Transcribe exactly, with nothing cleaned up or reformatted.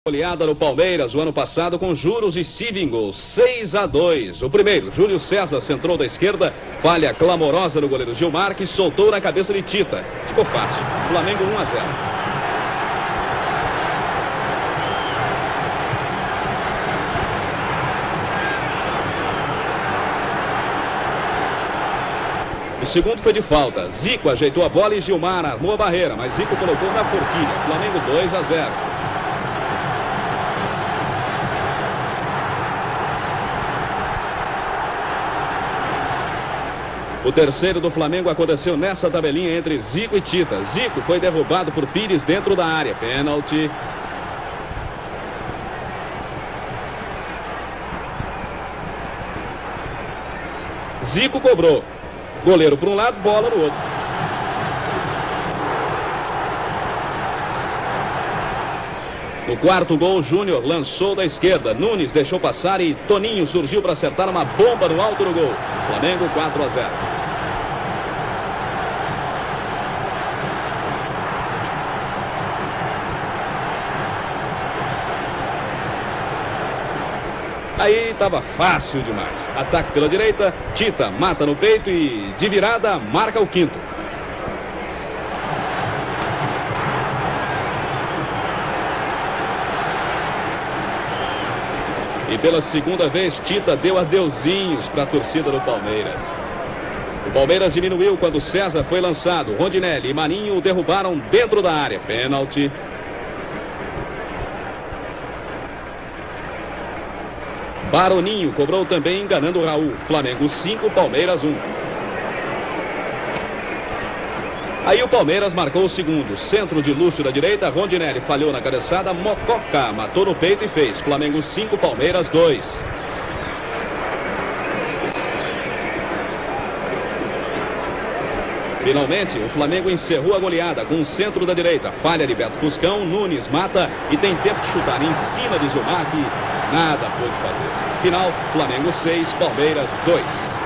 Goleada no Palmeiras o ano passado com juros e Sivingol, seis a dois. O primeiro, Júlio César, centrou da esquerda, falha clamorosa no goleiro Gilmar, que soltou na cabeça de Tita. Ficou fácil. Flamengo um a zero. O segundo foi de falta. Zico ajeitou a bola e Gilmar armou a barreira, mas Zico colocou na forquilha. Flamengo dois a zero. O terceiro do Flamengo aconteceu nessa tabelinha entre Zico e Tita. Zico foi derrubado por Pires dentro da área. Pênalti. Zico cobrou. Goleiro para um lado, bola no outro. No quarto gol, Júnior lançou da esquerda. Nunes deixou passar e Toninho surgiu para acertar uma bomba no alto do gol. Flamengo quatro a zero. Aí estava fácil demais. Ataque pela direita, Tita mata no peito e de virada marca o quinto. E pela segunda vez, Tita deu adeuzinhos para a torcida do Palmeiras. O Palmeiras diminuiu quando César foi lançado. Rondinelli e Marinho o derrubaram dentro da área. Pênalti. Baroninho cobrou também, enganando o Raul. Flamengo cinco, Palmeiras um. Aí o Palmeiras marcou o segundo. Centro de Lúcio da direita, Rondinelli falhou na cabeçada, Mococa matou no peito e fez. Flamengo cinco, Palmeiras dois. Finalmente, o Flamengo encerrou a goleada com o centro da direita. Falha de Beto Fuscão, Nunes mata e tem tempo de chutar em cima de Gilmar, que nada pôde fazer. Final, Flamengo seis, Palmeiras dois.